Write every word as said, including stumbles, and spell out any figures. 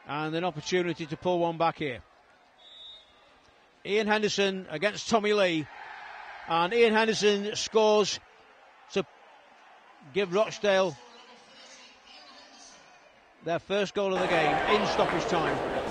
And an opportunity to pull one back here. Ian Henderson against Tommy Lee. And Ian Henderson scores to give Rochdale their first goal of the game in stoppage time.